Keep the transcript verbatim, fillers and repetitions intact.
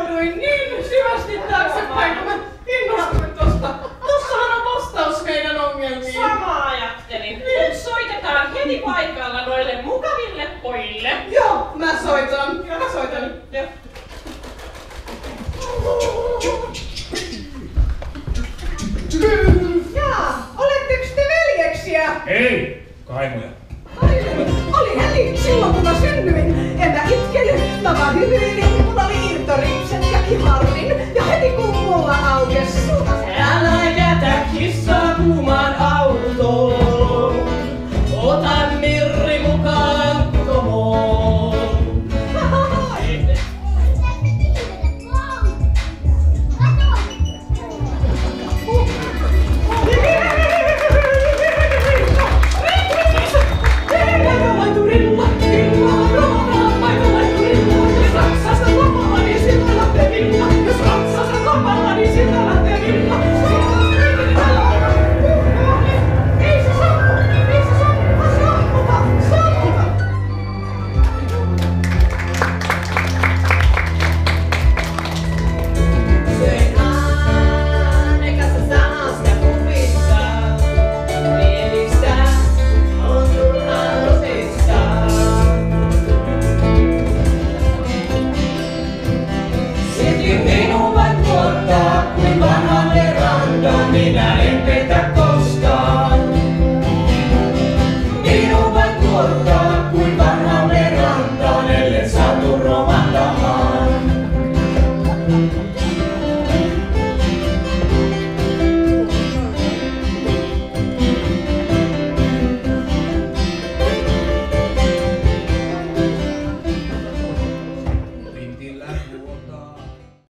Ajauduin niin syvästi taaksepäin, kun mä innostuin tosta. Tossahan on vastaus meidän ongelmiin. Sama ajattelin. Nyt soitetaan heti paikalla noille mukaville pojille. Joo, mä soitan. Mä soitan. Joo. Jaa, oletteko te veljeksiä? Ei, kaimuja. Oli heti silloin, kun mä synnyin. En mä itkenyt, mä vaan hyvyilin. Mulla oli irtoripset ja kiharrin. Ja heti kun mulla aukes suuta. Älä jätä kissaa kuumaan autoon. Ota Mirri mukaan komoon. Minä en petä koskaan. Minun vain tuottaa kuin vanhalle rantaan, ellen satu romahtamaan. Pintillä vuotaa.